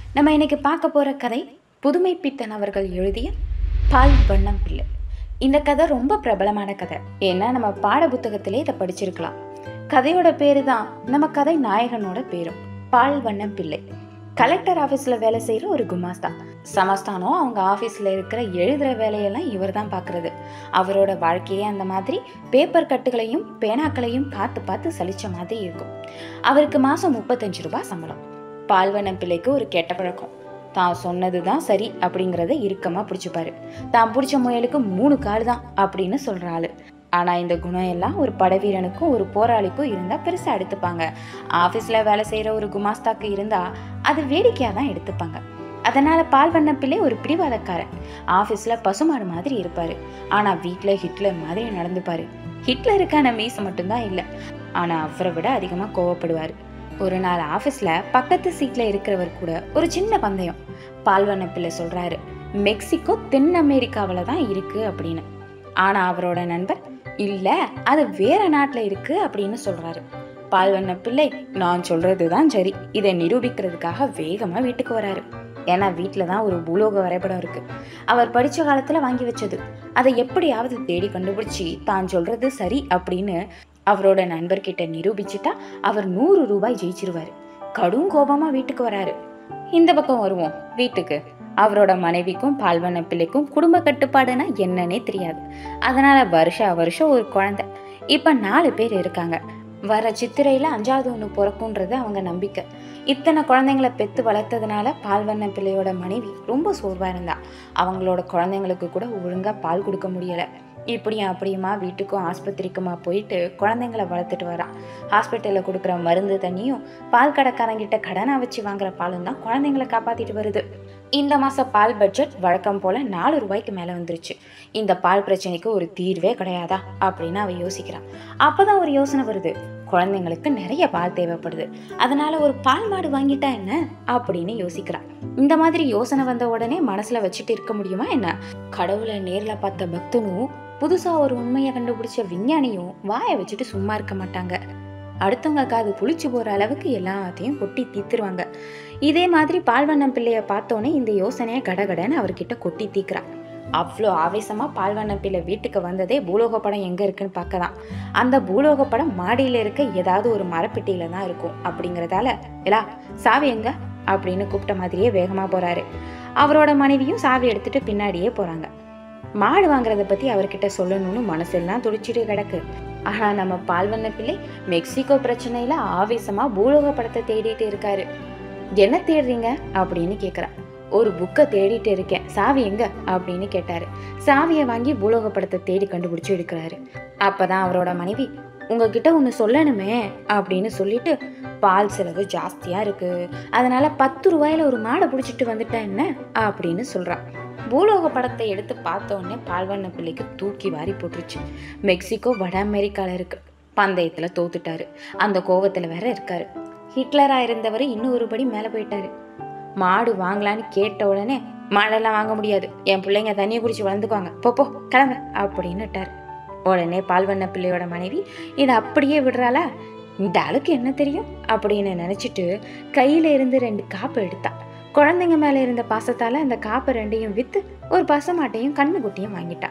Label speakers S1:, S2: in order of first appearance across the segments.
S1: நம்ம இன்னைக்கு பார்க்க போகிற கதை புதுமை பித்தன் அவர்கள் எழுதிய பால் வண்ணம் பிள்ளை. இந்த கதை ரொம்ப பிரபலமான கதை. ஏன்னா நம்ம பாட புத்தகத்திலே இதை படிச்சிருக்கலாம். கதையோட பேரு தான் நம்ம கதை நாயகனோட பேரும், பால் வண்ணம் பிள்ளை. கலெக்டர் ஆஃபீஸில் வேலை செய்கிற ஒரு குமாஸ்தா. சமஸ்தானம் அவங்க ஆஃபீஸில் இருக்கிற எழுதுகிற வேலையெல்லாம் இவர் தான் பார்க்குறது. அவரோட வாழ்க்கையே அந்த மாதிரி பேப்பர் கட்டுகளையும் பேனாக்களையும் பார்த்து பார்த்து சலிச்ச மாதிரி இருக்கும். அவருக்கு மாதம் 35 ரூபாய் சம்பளம். பால்வண்ணம் பிள்ளைக்கு ஒரு கெட்ட பழக்கம். தான் சொன்னது தான் சரி அப்படிங்கிறத இறுக்கமாக பிடிச்சிப்பாரு. தான் பிடிச்ச முயலுக்கு 3 கால் தான் அப்படின்னு சொல்கிற ஆளு. ஆனால் இந்த குணம் எல்லாம் ஒரு படவீரனுக்கும் ஒரு போராளிக்கும் இருந்தால் பெருசாக எடுத்துப்பாங்க. ஆஃபீஸில் வேலை செய்கிற ஒரு குமாஸ்தாக்கு இருந்தால் அது வேடிக்கையாக தான் எடுத்துப்பாங்க. அதனால் பால்வண்ணம் பிள்ளை ஒரு பிடிவாதக்காரன். ஆஃபீஸில் பசுமாடு மாதிரி இருப்பார். ஆனால் வீட்டில் ஹிட்லர் மாதிரி நடந்துப்பார். ஹிட்லருக்கான மீசை மட்டும்தான் இல்லை, ஆனால் அவரை விட அதிகமாக கோவப்படுவார். ஒரு நாள் ஆஃபீஸில் பக்கத்து சீட்டில் இருக்கிறவர் கூட ஒரு சின்ன பந்தயம். பால்வண்ணம் பிள்ளை சொல்கிறாரு, மெக்சிகோ தென் அமெரிக்காவில் தான் இருக்குது அப்படின்னு. ஆனால் அவரோட நண்பர், இல்லை அது வேற நாட்டில் இருக்குது அப்படின்னு சொல்கிறாரு. பால்வண்ணம் பிள்ளை, நான் சொல்கிறது தான் சரி, இதை நிரூபிக்கிறதுக்காக வேகமாக வீட்டுக்கு வராரு. ஏன்னா வீட்டில் தான் ஒரு பூலோக வரைபடம் இருக்குது. அவர் படித்த காலத்தில் வாங்கி வச்சது. அதை எப்படியாவது தேடி கண்டுபிடிச்சி தான் சொல்கிறது சரி அப்படின்னு அவரோட நண்பர்கிட்ட நிரூபிச்சுட்டா அவர் 100 ரூபாய் ஜெயிச்சிருவாரு. கடும் கோபமா வீட்டுக்கு வராரு. இந்த பக்கம் வருவோம் வீட்டுக்கு. அவரோட மனைவிக்கும் பால்வண்ணம் பிள்ளைக்கும் குடும்ப கட்டுப்பாடுனா என்னன்னே தெரியாது. அதனால வருஷம் ஒரு குழந்தை. இப்ப 4 பேர் இருக்காங்க. வர சித்திரையில 5வது ஒன்று பிறக்கும்ன்றது அவங்க நம்பிக்கை. இத்தனை குழந்தைங்களை பெத்து வளர்த்ததுனால பால்வண்ணம் பிள்ளையோட மனைவி ரொம்ப சோர்வா இருந்தா. அவங்களோட குழந்தைங்களுக்கு கூட ஒழுங்கா பால் கொடுக்க முடியல. இப்படியும் அப்படியுமா வீட்டுக்கும் ஆஸ்பத்திரிக்குமா போயிட்டு குழந்தைங்களை வளர்த்துட்டு வரான். ஹாஸ்பிட்டலில் கொடுக்குற மருந்து தண்ணியும் பால் கடைக்காரங்கிட்ட கடனா வச்சு வாங்குற பாலும் தான் குழந்தைங்களை காப்பாத்திட்டு வருது. இந்த மாதம் பால் பட்ஜெட் வழக்கம் போல் 4 ரூபாய்க்கு மேலே வந்துருச்சு. இந்த பால் பிரச்சனைக்கு ஒரு தீர்வே கிடையாதா அப்படின்னு அவ யோசிக்கிறான். அப்போதான் ஒரு யோசனை வருது. குழந்தைங்களுக்கு நிறைய பால் தேவைப்படுது, அதனால ஒரு பால் மாடு வாங்கிட்டா என்ன அப்படின்னு யோசிக்கிறான். இந்த மாதிரி யோசனை வந்த உடனே மனசுல வச்சுட்டு இருக்க முடியுமா என்ன? கடவுளை நேர்ல பார்த்த பக்தனும் புதுசா ஒரு உண்மையை கண்டுபிடிச்ச விஞ்ஞானியும் வாயை வச்சுட்டு சும்மா இருக்க மாட்டாங்க. அடுத்தவங்க காது புளிச்சு போற அளவுக்கு எல்லாத்தையும் கொட்டி தீத்துருவாங்க. இதே மாதிரி பால்வண்ணம் பிள்ளைய பார்த்தோன்னே இந்த யோசனையை கடகடன்னு அவர்கிட்ட கொட்டி தீக்குறான். அவ்வளோ ஆவேசமா பால்வண்ணம் பிள்ளை வீட்டுக்கு வந்ததே பூலோக படம் எங்க இருக்குன்னு பார்க்கதான். அந்த பூலோக படம் மாடியில இருக்க ஏதாவது ஒரு மரப்பெட்டியில தான் இருக்கும் அப்படிங்கறதால, எலா சாவி எங்க அப்படின்னு கூப்பிட்ட மாதிரியே வேகமா போறாரு. அவரோட மனைவியும் சாவி எடுத்துட்டு பின்னாடியே போறாங்க. மாடு வாங்குறத பத்தி அவர்கிட்ட சொல்லணும்னு மனசெல்லாம் துடிச்சிட்டு கிடக்கு. ஆனா நம்ம பால்வண்ண பிள்ளை மெக்சிகோ பிரச்சனையில ஆவேசமா பூலோக படத்தை தேடிட்டு இருக்காரு. என்ன தேடுறீங்க அப்படின்னு கேக்குறா. ஒரு புக்கை தேடிட்டு இருக்கேன், சாவி எங்க அப்படின்னு கேட்டாரு. சாவியை வாங்கி பூலோக படத்தை தேடி கண்டுபிடிச்சு எடுக்கிறாரு. அப்பதான் அவரோட மனைவி, உங்ககிட்ட ஒன்று சொல்லணுமே அப்படின்னு சொல்லிட்டு, பால் செலவு ஜாஸ்தியா இருக்கு, அதனால 10 ரூபாயில ஒரு மாடை பிடிச்சிட்டு வந்துட்டா என்ன அப்படின்னு சொல்றான். பூலோக படத்தை எடுத்து பார்த்தோன்னே பால்வண்ண பிள்ளைக்கு தூக்கி வாரி போட்டுருச்சு. மெக்சிகோ வட அமெரிக்கால இருக்கு. பந்தயத்துல தோத்துட்டாரு. அந்த கோவத்துல வேற இருக்காரு. ஹிட்லரா இருந்தவர் இன்னும் ஒரு படி மேல போயிட்டாரு. மாடு வாங்கலான்னு கேட்ட உடனே, மாடெல்லாம் வாங்க முடியாது, என் பிள்ளைங்க தண்ணியை குடிச்சு வளர்ந்துக்குவாங்க, போ கிளம்ப அப்படின்னுட்டாரு. உடனே பால்வண்ண பிள்ளையோட மனைவி இதை அப்படியே விடுறாளா? இந்த ஆளுக்கு என்ன தெரியும் அப்படின்னு நினைச்சிட்டு கையில இருந்து 2 காப்பை எடுத்தா. குழந்தைங்க மேல இருந்த பாசத்தால அந்த காப்பை 2ஐயும் வித்து ஒரு பசுமாட்டையும் கண்ணுக்குட்டியும் வாங்கிட்டா.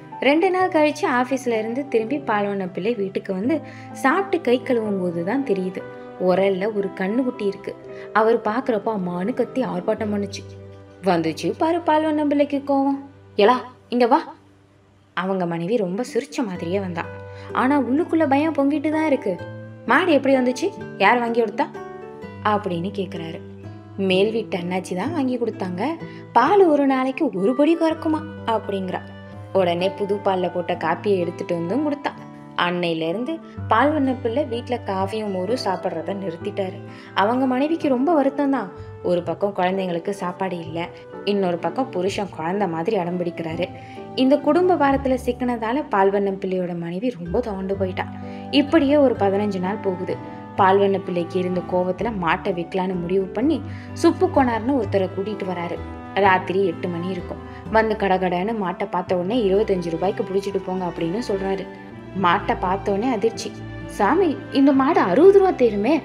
S1: 2 நாள் கழிச்சு ஆபீஸ்ல இருந்து திரும்பி பால்வண்ண பிள்ளை வீட்டுக்கு வந்து சாப்பிட்டு கை கழுவும் போதுதான் தெரியுது, உரல்ல ஒரு கண்ணுக்குட்டி இருக்கு. அவர் பாக்குறப்ப அம்மானு கத்தி ஆர்ப்பாட்டம் பண்ணுச்சு. வந்துச்சு பாரு பால்வண்ண பிள்ளைக்கு கோவம். எலா இங்க வா. அவங்க மனைவி ரொம்ப சிரிச்ச மாதிரியே வந்தா. ஆனா உள்ளுக்குள்ள பயம் பொங்கிட்டு தான் இருக்கு. மாடு எப்படி வந்துச்சு, யார் வாங்கி கொடுத்தா அப்படின்னு கேக்குறாரு. மேல் வீட்டு அண்ணாச்சி தான் வாங்கி கொடுத்தாங்க, பால் ஒரு நாளைக்கு 1 படி கறக்குமா அப்படிங்கிறா. உடனே புது பால்ல போட்ட காப்பியை எடுத்துட்டு வந்தும் கொடுத்தா. அன்னையில இருந்து பால்வண்ண பிள்ளை வீட்டுல காஃபியும் மோரும் சாப்பிட்றத நிறுத்திட்டாரு. அவங்க மனைவிக்கு ரொம்ப வருத்தம் தான். ஒரு பக்கம் குழந்தைங்களுக்கு சாப்பாடு இல்லை, இன்னொரு பக்கம் புருஷன் குழந்தை மாதிரி அடம்பிடிக்கிறாரு. இந்த குடும்ப பாரத்துல சிக்கினதால பால்வண்ணம் பிள்ளையோட மனைவி ரொம்ப தோண்டு போயிட்டா. இப்படியே ஒரு 15 நாள் போகுது. பால்வண்ண பிள்ளைக்கு இருந்த கோவத்துல மாட்டை விற்கலான்னு முடிவு பண்ணி சுப்பு கொணார்னு ஒருத்தரை கூட்டிட்டு வராரு. ராத்திரி 8 மணி இருக்கும். வந்து கடகடன்னு மாட்டை பார்த்த உடனே 25 ரூபாய்க்கு பிடிச்சிட்டு போங்க அப்படின்னு சொல்றாரு. மாட்டை பார்த்தோன்னே அதிர்ச்சி. சாமி, இந்த மாடு 60 ரூபா தேருமே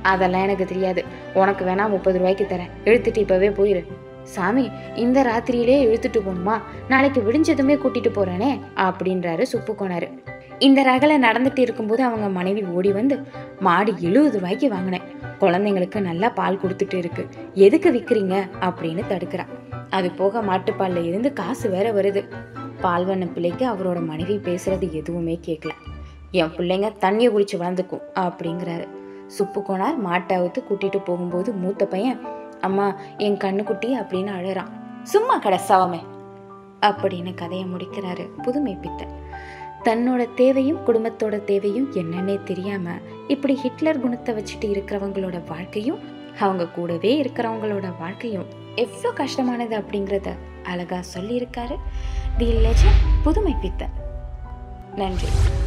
S1: அதெல்லாம் எனக்கு தெரியாது, உனக்கு வேணா 30 ரூபாய்க்கு தரேன், இழுத்துட்டு இப்பவே போயிரு. சாமி, இந்த ராத்திரியிலே இழுத்துட்டு போகணுமா? நாளைக்கு விடிஞ்சதுமே கூட்டிட்டு போறேனே அப்படின்றாரு சுப்பு கோனாரு. இந்த ரகலை நடந்துட்டு இருக்கும்போது அவங்க மனைவி ஓடி வந்து, மாடு 70 ரூபாய்க்கு வாங்கினேன், குழந்தைங்களுக்கு நல்லா பால் கொடுத்துட்டு இருக்கு, எதுக்கு விற்கிறீங்க அப்படின்னு தடுக்கிறா. அது போக மாட்டுப்பால்ல இருந்து காசு வேற வருது. பால்வண்ண பிள்ளைக்கு அவரோட மனைவி பேசுறது எதுவுமே கேட்கல. என் பிள்ளைங்க தண்ணியை குடிச்சு வளர்ந்துக்கும் அப்படிங்கிறாரு. சுப்பு கோனார் மாட்டை அவுத்து கூட்டிட்டு போகும்போது மூத்த பையன், அம்மா என் கண்ணுக்குட்டி அப்படின்னு அழறான். சும்மா கடைசாவமே அப்படின்னு கதையை முடிக்கிறாரு புதுமை பித்தன். தன்னோட தேவையும் குடும்பத்தோட தேவையும் என்னன்னே தெரியாம இப்படி ஹிட்லர் குணத்தை வச்சுட்டு இருக்கிறவங்களோட வாழ்க்கையும் அவங்க கூடவே இருக்கிறவங்களோட வாழ்க்கையும் எவ்வளோ கஷ்டமானது அப்படிங்கிறத அழகா சொல்லியிருக்காரு தி லெஜண்ட் புதுமை பித்தன். நன்றி.